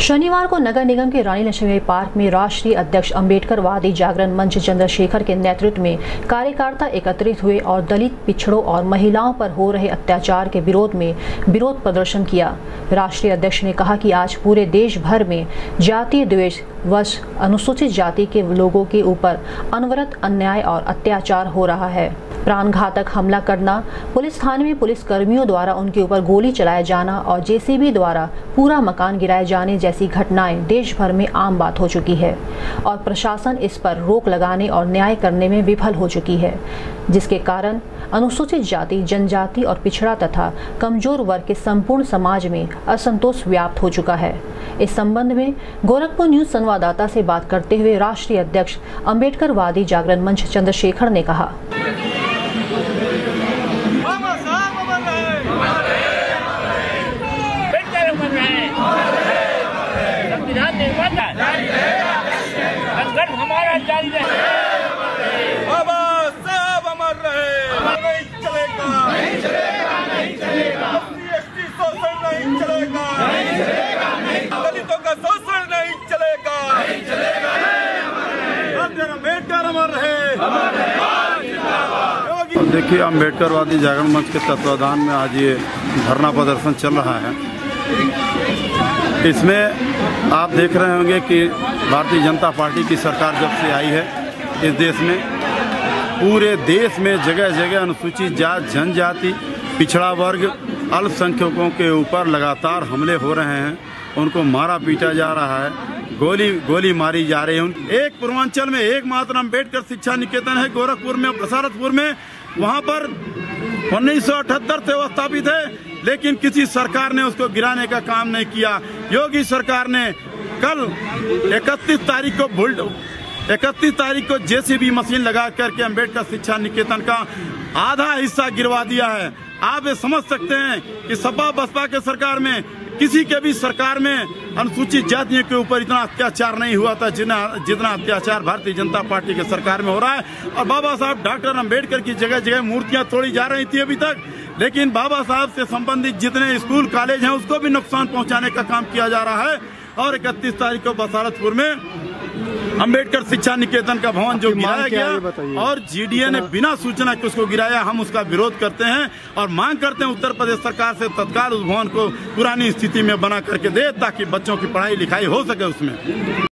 शनिवार को नगर निगम के रानी लक्ष्मीबाई पार्क में राष्ट्रीय अध्यक्ष अंबेडकरवादी जागरण मंच चंद्रशेखर के नेतृत्व में कार्यकर्ता एकत्रित हुए और दलित, पिछड़ों और महिलाओं पर हो रहे अत्याचार के विरोध में विरोध प्रदर्शन किया। राष्ट्रीय अध्यक्ष ने कहा कि आज पूरे देश भर में जातीय द्वेष वश अनुसूचित जाति के लोगों के ऊपर अनवरत अन्याय और अत्याचार हो रहा है। प्राणघातक हमला करना, पुलिस थाने में पुलिस कर्मियों द्वारा उनके ऊपर गोली चलाया जाना और जेसीबी द्वारा पूरा मकान गिराए जाने जैसी घटनाएं देश भर में आम बात हो चुकी है और प्रशासन इस पर रोक लगाने और न्याय करने में विफल हो चुकी है, जिसके कारण अनुसूचित जाति, जनजाति और पिछड़ा तथा कमजोर वर्ग के संपूर्ण समाज में असंतोष व्याप्त हो चुका है। इस संबंध में गोरखपुर न्यूज संवाददाता से बात करते हुए राष्ट्रीय अध्यक्ष अंबेडकरवादी जागरण मंच चंद्रशेखर ने कहा, हमारा जारी रहे, बाबा साहब अमर रहे, नहीं चलेगा, नहीं चलेगा, नहीं चलेगा, एसटी शोषण नहीं चलेगा, नहीं चलेगा, नहीं दलितों का शोषण नहीं चलेगा, नहीं चलेगा, अम्बेडकर अमर रहे, अमर रहे। देखिए, अम्बेडकरवादी जागरण मंच के तत्वाधान में आज ये धरना प्रदर्शन चल रहा है। इसमें आप देख रहे होंगे कि भारतीय जनता पार्टी की सरकार जब से आई है इस देश में, पूरे देश में जगह जगह अनुसूचित जाति, जनजाति, पिछड़ा वर्ग, अल्पसंख्यकों के ऊपर लगातार हमले हो रहे हैं। उनको मारा पीटा जा रहा है, गोली मारी जा रही है। एक पूर्वांचल में एकमात्र अम्बेडकर शिक्षा निकेतन है गोरखपुर में, बसारतपुर में। वहाँ पर 1978 से वो स्थापित है, लेकिन किसी सरकार ने उसको गिराने का काम नहीं किया। योगी सरकार ने कल 31 तारीख को जेसीबी मशीन लगा करके अम्बेडकर शिक्षा निकेतन का आधा हिस्सा गिरवा दिया है। आप ये समझ सकते हैं कि सपा बसपा के सरकार में, किसी के भी सरकार में अनुसूचित जातियों के ऊपर इतना अत्याचार नहीं हुआ था जितना अत्याचार भारतीय जनता पार्टी के सरकार में हो रहा है। और बाबा साहब डॉक्टर अंबेडकर की जगह जगह मूर्तियां तोड़ी जा रही थी अभी तक, लेकिन बाबा साहब से संबंधित जितने स्कूल कॉलेज हैं उसको भी नुकसान पहुंचाने का काम किया जा रहा है। और 31 तारीख को बसारतपुर में अंबेडकर शिक्षा निकेतन का भवन जो गिराया गया और जीडीए ने बिना सूचना के उसको गिराया, हम उसका विरोध करते हैं और मांग करते हैं उत्तर प्रदेश सरकार से तत्काल उस भवन को पुरानी स्थिति में बना करके दे, ताकि बच्चों की पढ़ाई लिखाई हो सके उसमें।